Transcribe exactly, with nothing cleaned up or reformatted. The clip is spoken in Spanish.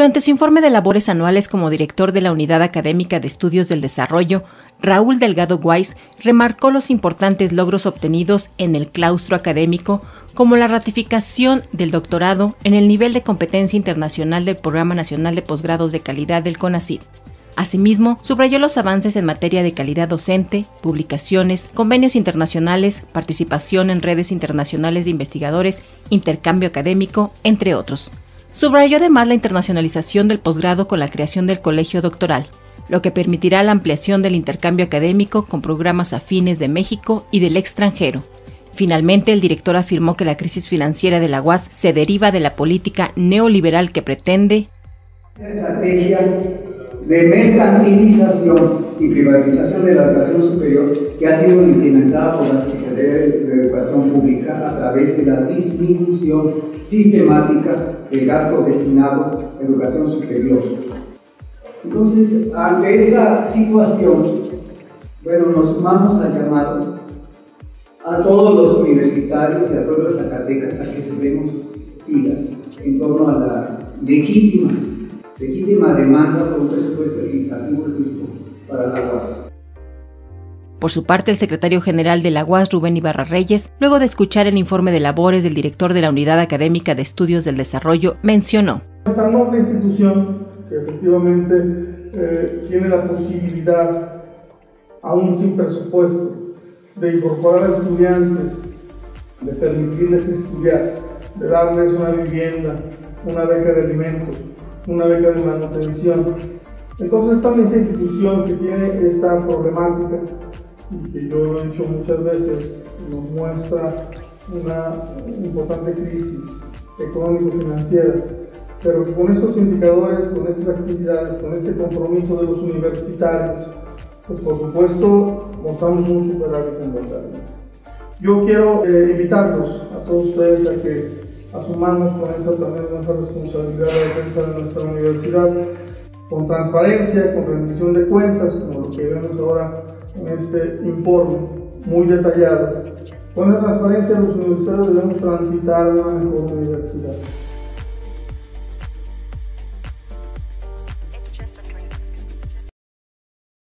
Durante su informe de labores anuales como director de la Unidad Académica de Estudios del Desarrollo, Raúl Delgado Weiss remarcó los importantes logros obtenidos en el claustro académico, como la ratificación del doctorado en el nivel de competencia internacional del Programa Nacional de Posgrados de Calidad del CONACYT. Asimismo, subrayó los avances en materia de calidad docente, publicaciones, convenios internacionales, participación en redes internacionales de investigadores, intercambio académico, entre otros. Subrayó además la internacionalización del posgrado con la creación del colegio doctoral, lo que permitirá la ampliación del intercambio académico con programas afines de México y del extranjero. Finalmente, el director afirmó que la crisis financiera de la U A S se deriva de la política neoliberal que pretende estrategia de mercantilización y privatización de la educación superior que ha sido implementada por la Secretaría de Educación Pública a través de la disminución sistemática del gasto destinado a educación superior. Entonces, ante esta situación, bueno, nos sumamos al llamado a todos los universitarios y a todos los zacatecas a que cerremos filas en torno a la legítima legítima demanda por un presupuesto equitativo y justo para la U A S. Por su parte, el secretario general de la U A S, Rubén Ibarra Reyes, luego de escuchar el informe de labores del director de la Unidad Académica de Estudios del Desarrollo, mencionó: Esta noble institución, que efectivamente eh, tiene la posibilidad, aún sin presupuesto, de incorporar a estudiantes, de permitirles estudiar, de darles una vivienda, una beca de alimentos, una beca de manutención. Entonces esta misma institución que tiene esta problemática y que yo lo he dicho muchas veces, nos muestra una importante crisis económico-financiera, pero con estos indicadores, con estas actividades, con este compromiso de los universitarios, pues por supuesto mostramos un superávit en verdad. Yo quiero eh, invitarlos a todos ustedes a que asumamos con esa también nuestra responsabilidad de defensa de nuestra universidad, con transparencia, con rendición de cuentas, como lo que vemos ahora en este informe muy detallado. Con esa transparencia los universitarios debemos transitar a una mejor universidad.